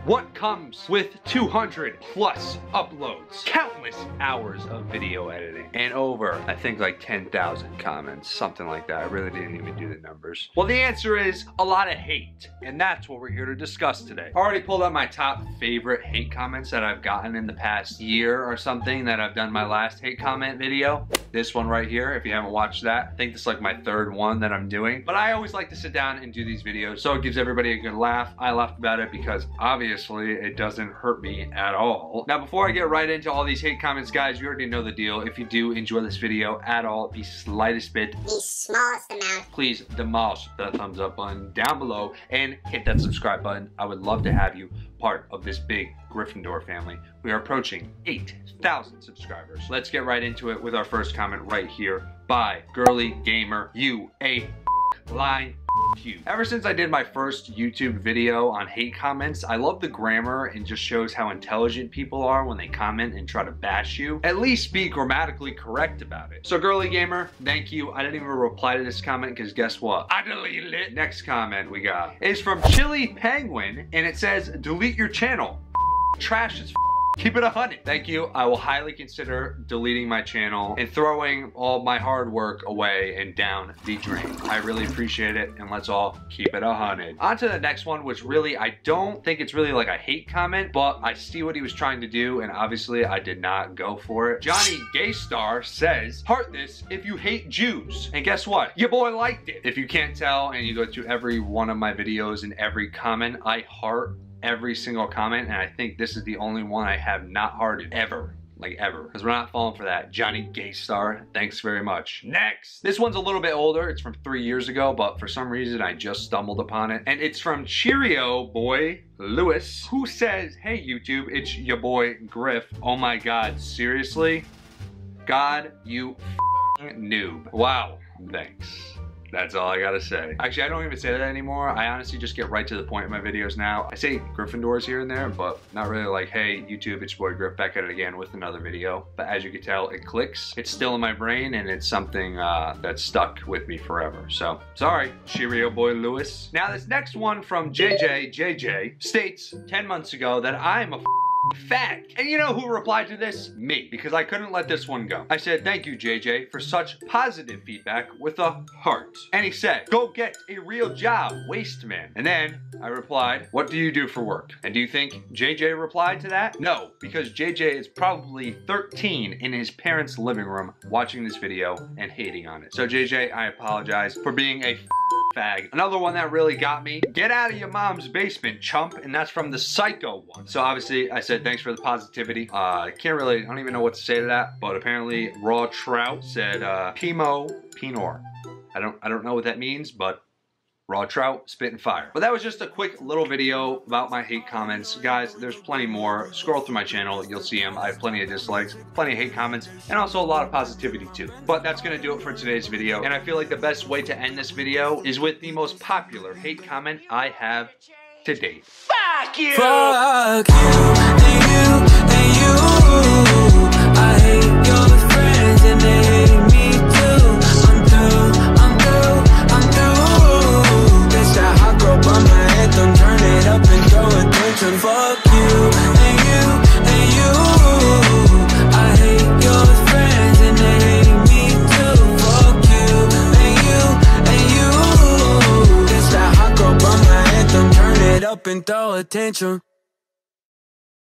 What comes with 200 plus uploads, countless hours of video editing, and over, I think, like 10,000 comments, something like that. I really didn't even do the numbers. Well, the answer is a lot of hate, and that's what we're here to discuss today. I already pulled up my top favorite hate comments that I've gotten in the past year or something that I've done my last hate comment video. This one right here, if you haven't watched that, I think this is like my third one that I'm doing. But I always like to sit down and do these videos so it gives everybody a good laugh. I laughed about it because obviously it doesn't hurt me at all. Now, before I get right into all these hate comments, guys, you already know the deal. If you do enjoy this video at all, the slightest bit, the smallest amount, please demolish the thumbs up button down below and hit that subscribe button. I would love to have you part of this big Gryffindor family. We are approaching 8,000 subscribers. Let's get right into it with our first comment right here by Girly Gamer. You a line. You. Ever since I did my first YouTube video on hate comments, I love the grammar and just shows how intelligent people are when they comment and try to bash you. At least be grammatically correct about it. So Girly Gamer, thank you. I didn't even reply to this comment because guess what? I deleted it. Next comment we got is from Chili Penguin and it says, delete your channel. Trash is keep it 100. Thank you. I will highly consider deleting my channel and throwing all my hard work away and down the drain. I really appreciate it, and let's all keep it 100. On to the next one, which really, I don't think it's really like a hate comment, but I see what he was trying to do, and obviously I did not go for it. Johnny Gaystar says, heart this if you hate Jews. And guess what? Your boy liked it. If you can't tell, and you go to every one of my videos and every comment, I heart every single comment, and I think this is the only one I have not hearted ever. Like ever, because we're not falling for that. Johnny Gaystar, thanks very much. Next, this one's a little bit older. It's from 3 years ago, but for some reason I just stumbled upon it, and it's from Cheerio Boy Lewis, who says, hey YouTube, it's your boy Griff. Oh my god, seriously? God, you noob. Wow, thanks. That's all I gotta say. Actually, I don't even say that anymore. I honestly just get right to the point in my videos now. I say Gryffindors here and there, but not really like, hey, YouTube, it's your boy Griff back at it again with another video. But as you can tell, it clicks. It's still in my brain, and it's something that's stuck with me forever. So, sorry, Cheerio Boy Lewis. Now, this next one from JJ states 10 months ago that I'm a fag. And you know who replied to this? Me, because I couldn't let this one go. I said, thank you, JJ, for such positive feedback with a heart. And he said, go get a real job, waste man. And then I replied, what do you do for work? And do you think JJ replied to that? No, because JJ is probably 13 in his parents' living room watching this video and hating on it. So JJ, I apologize for being a fag. Another one that really got me, get out of your mom's basement, chump, and that's from the Psycho one. So obviously I said thanks for the positivity. I don't even know what to say to that, but apparently Raw Trout said Pimo Pinor. I don't know what that means, but Raw Trout, spitting fire. But that was just a quick little video about my hate comments. Guys, there's plenty more. Scroll through my channel, you'll see them. I have plenty of dislikes, plenty of hate comments, and also a lot of positivity too. But that's gonna do it for today's video. And I feel like the best way to end this video is with the most popular hate comment I have to date. Fuck you! Fuck you, and you, I hate your friends and they hate me too. On my anthem, turn it up and throw attention. Fuck you, and you, I hate your friends and they hate me too. Fuck you, and you, it's that hot girl on my anthem, turn it up and throw attention.